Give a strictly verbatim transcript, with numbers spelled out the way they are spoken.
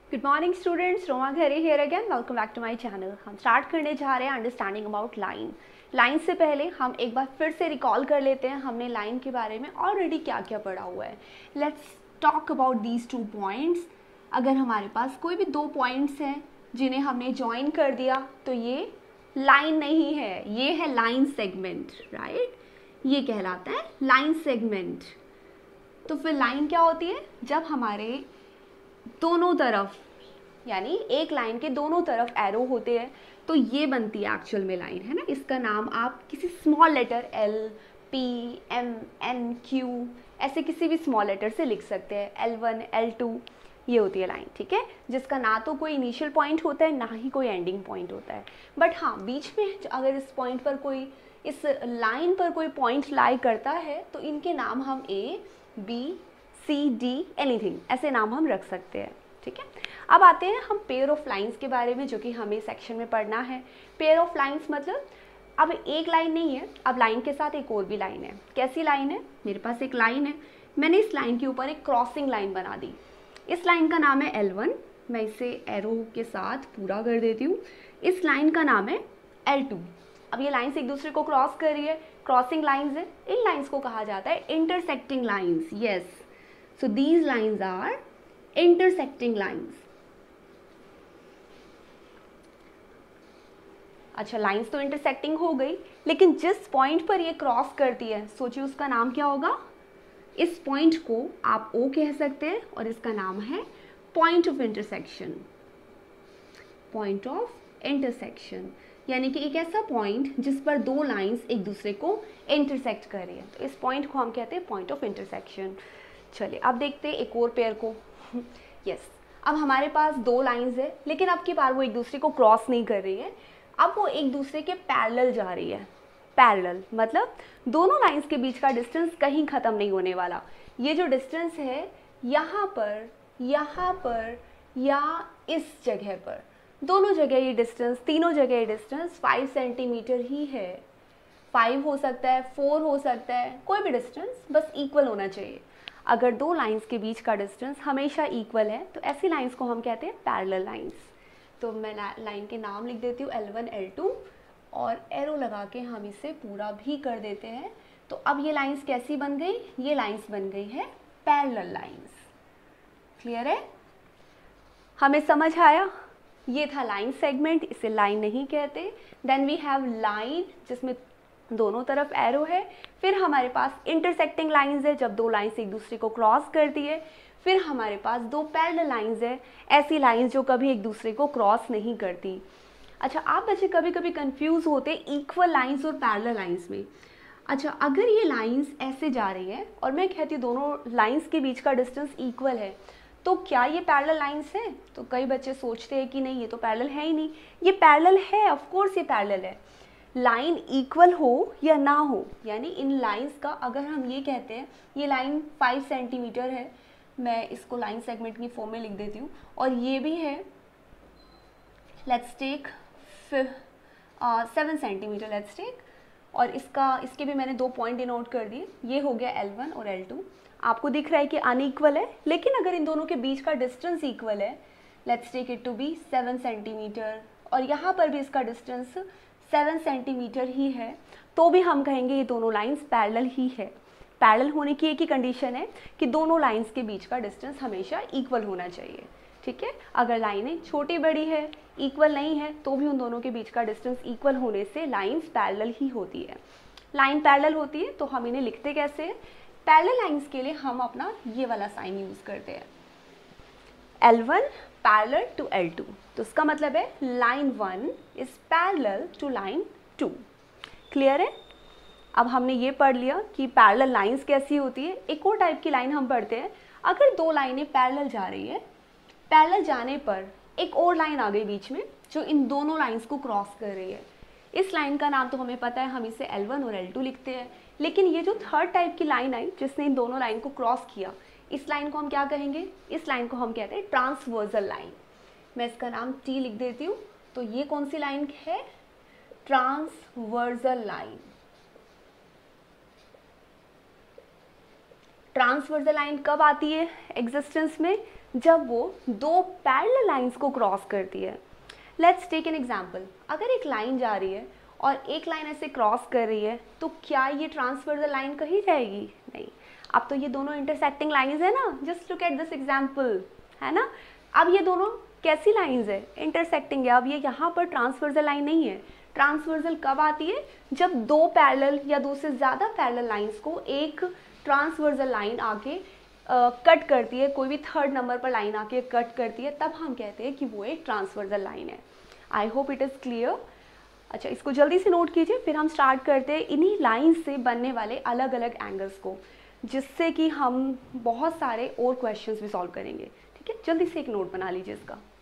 Good morning students, Roma Ghare here again. Welcome back to my channel. हम start करने जा रहे हैं अंडरस्टैंडिंग अबाउट लाइन। लाइन से पहले हम एक बार फिर से रिकॉल कर लेते हैं हमने लाइन के बारे में ऑलरेडी क्या क्या पढ़ा हुआ है। Let's talk about these two points. अगर हमारे पास कोई भी दो पॉइंट्स हैं जिन्हें हमने ज्वाइन कर दिया तो ये लाइन नहीं है, ये है लाइन सेगमेंट, राइट। ये कहलाता है लाइन सेगमेंट। तो फिर लाइन क्या होती है? जब हमारे दोनों तरफ यानी एक लाइन के दोनों तरफ एरो होते हैं तो ये बनती है एक्चुअल में लाइन, है ना। इसका नाम आप किसी small letter L, P, M, N, Q ऐसे किसी भी स्मॉल लेटर से लिख सकते हैं। एल वन, एल टू, ये होती है लाइन, ठीक है, जिसका ना तो कोई इनिशियल पॉइंट होता है ना ही कोई एंडिंग पॉइंट होता है। बट हाँ, बीच में अगर इस पॉइंट पर कोई इस लाइन पर कोई पॉइंट लाई करता है तो इनके नाम हम A, B, C, D, anything ऐसे नाम हम रख सकते हैं, ठीक है। अब आते हैं हम पेयर ऑफ लाइंस के बारे में, जो कि हमें सेक्शन में पढ़ना है। पेयर ऑफ लाइंस मतलब अब एक लाइन नहीं है, अब लाइन के साथ एक और भी लाइन है। कैसी लाइन है? मेरे पास एक लाइन है, मैंने इस लाइन के ऊपर एक क्रॉसिंग लाइन बना दी। इस लाइन का नाम है एल वन। मैं इसे एरो के साथ पूरा कर देती हूँ। इस लाइन का नाम है एल टू। अब ये लाइंस एक दूसरे को क्रॉस कर रही है, क्रॉसिंग लाइंस है। इन लाइंस को कहा जाता है intersecting lines. Yes, so these lines are intersecting lines. अच्छा, लाइंस तो इंटरसेक्टिंग हो गई, लेकिन जिस पॉइंट पर ये क्रॉस करती है सोचिए उसका नाम क्या होगा। इस पॉइंट को आप O कह सकते हैं और इसका नाम है point of intersection. Point of intersection यानी कि एक ऐसा पॉइंट जिस पर दो लाइंस एक दूसरे को इंटरसेक्ट कर रही है, तो इस पॉइंट को हम कहते हैं पॉइंट ऑफ इंटरसेक्शन। चलिए अब देखते हैं एक और पेयर को। यस yes, अब हमारे पास दो लाइंस है, लेकिन अब की बार वो एक दूसरे को क्रॉस नहीं कर रही है, अब वो एक दूसरे के पैरेलल जा रही है। पैरेलल मतलब दोनों लाइंस के बीच का डिस्टेंस कहीं ख़त्म नहीं होने वाला। ये जो डिस्टेंस है यहाँ पर, यहाँ पर या इस जगह पर, दोनों जगह ये डिस्टेंस, तीनों जगह ये डिस्टेंस फाइव सेंटीमीटर ही है। फाइव हो सकता है, फोर हो सकता है, कोई भी डिस्टेंस बस इक्वल होना चाहिए। अगर दो लाइंस के बीच का डिस्टेंस हमेशा इक्वल है तो ऐसी लाइंस को हम कहते हैं पैरेलल लाइंस। तो मैं लाइन के नाम लिख देती हूँ एल वन, एल टू और एरो लगा के हम इसे पूरा भी कर देते हैं। तो अब ये लाइंस कैसी बन गई? ये लाइंस बन गई है पैरेलल लाइंस। क्लियर है? हमें समझ आया? ये था लाइन सेगमेंट, इसे लाइन नहीं कहते। देन वी हैव लाइन जिसमें दोनों तरफ एरो है। फिर हमारे पास इंटरसेक्टिंग लाइंस है, जब दो लाइंस एक दूसरे को क्रॉस करती है। फिर हमारे पास दो पैरेलल लाइंस है, ऐसी लाइंस जो कभी एक दूसरे को क्रॉस नहीं करती। अच्छा, आप बच्चे कभी कभी कंफ्यूज होते इक्वल लाइंस और पैरेलल लाइंस में। अच्छा, अगर ये लाइंस ऐसे जा रही है और मैं कहती हूँ दोनों लाइंस के बीच का डिस्टेंस इक्वल है, तो क्या ये पैरेलल लाइंस है? तो कई बच्चे सोचते हैं कि नहीं, ये तो पैरेलल है ही नहीं। ये पैरेलल है, ऑफ कोर्स ये पैरेलल है। लाइन इक्वल हो या ना हो, यानी इन लाइंस का अगर हम ये कहते हैं ये लाइन फाइव सेंटीमीटर है, मैं इसको लाइन सेगमेंट की फॉर्म में लिख देती हूँ, और ये भी है let's take seven centimetre let's take, और इसका इसके भी मैंने दो पॉइंट डिनोट कर दिए। ये हो गया एल वन और एल टू। आपको दिख रहा है कि अनइक्वल है, लेकिन अगर इन दोनों के बीच का डिस्टेंस इक्वल है, let's take it to be seven centimetre, और यहाँ पर भी इसका डिस्टेंस सेवन सेंटीमीटर ही है, तो भी हम कहेंगे ये दोनों लाइंस पैरेलल ही है। पैरेलल होने की एक ही कंडीशन है कि दोनों लाइंस के बीच का डिस्टेंस हमेशा इक्वल होना चाहिए, ठीक है। अगर लाइनें छोटी बड़ी है, इक्वल नहीं है, तो भी उन दोनों के बीच का डिस्टेंस इक्वल होने से लाइंस पैरेलल ही होती है। लाइन पैरेलल होती है तो हम इन्हें लिखते कैसे हैं? पैरेलल लाइंस के लिए हम अपना ये वाला साइन यूज़ करते हैं, L one parallel to L two. तो इसका मतलब है line one is parallel to line two. Clear है? अब हमने ये पढ़ लिया कि पैरेलल लाइंस कैसी होती है। एक और टाइप की लाइन हम पढ़ते हैं, अगर दो लाइनें पैरेलल जा रही है, पैरेलल जाने पर एक और लाइन आ गई बीच में जो इन दोनों लाइंस को क्रॉस कर रही है। इस लाइन का नाम तो हमें पता है, हम इसे एल वन और एल टू लिखते हैं। लेकिन ये जो थर्ड टाइप की लाइन आई जिसने इन दोनों लाइन को क्रॉस किया, इस लाइन को हम क्या कहेंगे? इस लाइन को हम कहते हैं ट्रांसवर्सल लाइन। मैं इसका नाम टी लिख देती हूँ। तो ये कौन सी लाइन है? Transversal line. ट्रांसवर्सल लाइन कब आती है एग्जिस्टेंस में? जब वो दो पैरेलल लाइंस को क्रॉस करती है। लेट्स टेक एन एग्जांपल, अगर एक लाइन जा रही है और एक लाइन ऐसे क्रॉस कर रही है तो क्या ये ट्रांसवर्सल लाइन कही जाएगी? नहीं। अब तो ये दोनों इंटरसेक्टिंग लाइंस है ना, just look at this example, है ना। अब ये दोनों कैसी लाइंस है? इंटरसेक्टिंग है। अब ये यहाँ पर ट्रांसवर्सल लाइन नहीं है। ट्रांसवर्सल कब आती है? जब दो पैरेलल या दो से ज़्यादा पैरेलल लाइंस को एक ट्रांसवर्सल लाइन आके कट uh, करती है, कोई भी थर्ड नंबर पर लाइन आके कट करती है, तब हम कहते हैं कि वो एक ट्रांसवर्सल लाइन है। I hope it is clear. अच्छा, इसको जल्दी से नोट कीजिए, फिर हम स्टार्ट करते हैं इन्हीं लाइंस से बनने वाले अलग अलग एंगल्स को, जिससे कि हम बहुत सारे और क्वेश्चंस भी सॉल्व करेंगे। ठीक है, जल्दी से एक नोट बना लीजिए इसका।